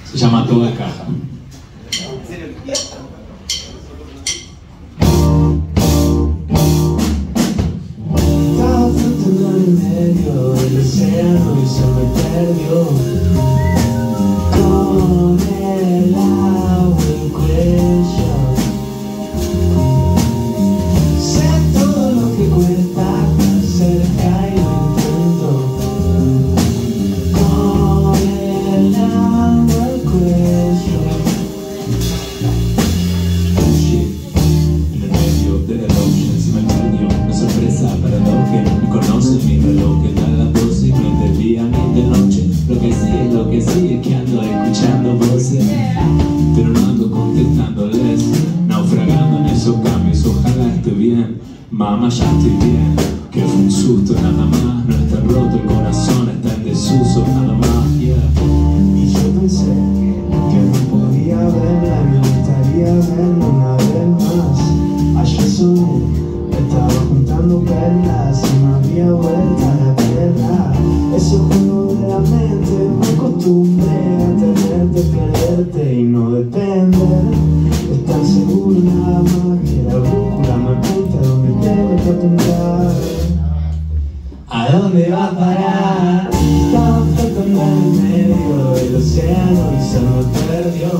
Se llama Toda Caja. Estaba flotando en el medio del océano y se me perdió con el agua en el cuello. Sé todo lo que cuesta estar cerca y lo intento con el agua en el cuello. En el medio de la noche encima del baño, una sorpresa para los que me conocen. Mi reloj que da las 12 y no es de día ni de noche. Lo que sí es que ando escuchando voces, pero no ando contestándoles, naufragando en esos cambios. Ojalá esté bien, mamá, ya estoy bien. Que fue un susto nada más, no está roto el corazón, está en desuso nada más, yeah. Y yo pensé que no podía verla y me gustaría verla una vez más. Ayer soñé, estaba juntando perlas y me había vuelto a la tierra. Ese juego de la mente, me acostumbré a tenerte, perderte y no depender. Estar seguro nada más que la brújula me apunta a donde tengo que apuntar. ¿A dónde va a parar? Estaba flotando en el medio del océano y se me perdió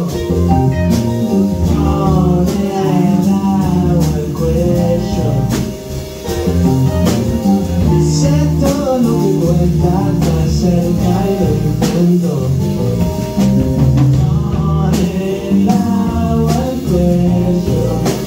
con el agua al cuello. Sé todo lo que cuesta estar cerca y lo intento con el agua al cuello.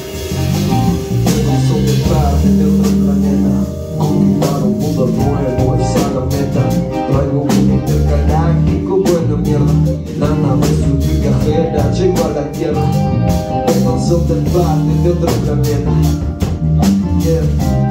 Son de paz de otro planeta, conquistar un mundo nuevo, esa es la meta. Traigo un intergaláctico, buena mierda. La nave sutil viajera llegó a la tierra. Son del paz de otro planeta, yeah.